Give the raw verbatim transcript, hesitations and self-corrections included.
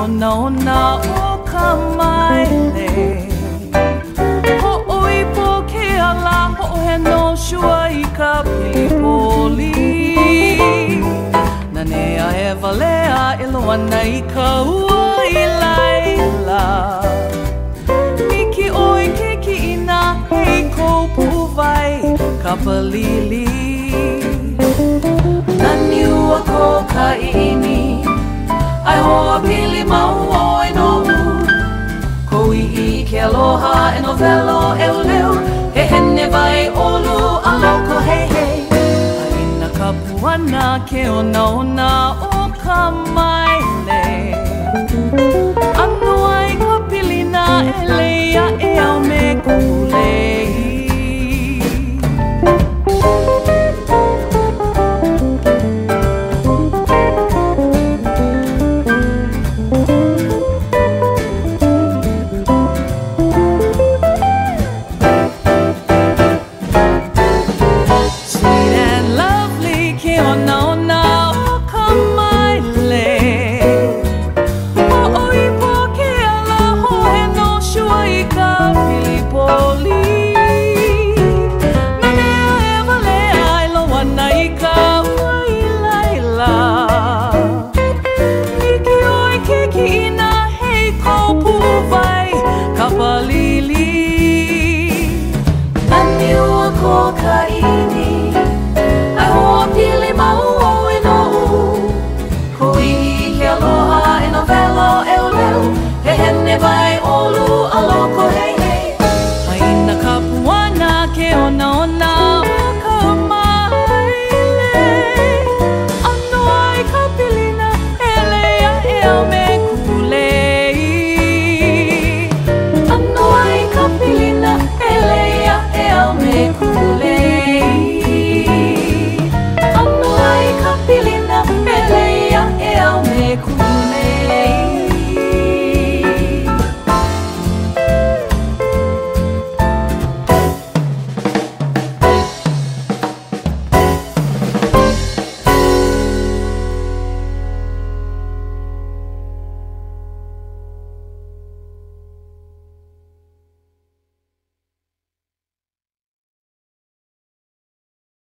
ona ona o ka maile. Ho'oi po ke ala ho'ohe no shua I ka pilipoli. Nanea e walea e loana I ka ua I laila. Miki oi ke ki'ina hei kou puwai ka palili. Nani ua ko ka i'ini ai hoa pili mau oi no u. Ko i'i ke aloha e no velo e uleu. He hene vai olu a loko hei hei. Aina ka puana ke ona ona o ka maile. Anu ai ka pilina e leia e au me kulei. Sweet and lovely ke ona ona